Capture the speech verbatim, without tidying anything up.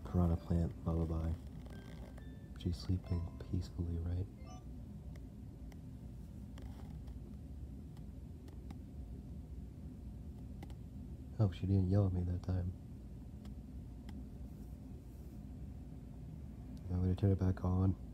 piranha plant lullaby. She's sleeping peacefully, right? Hope she didn't yell at me that time. I'm gonna turn it back on.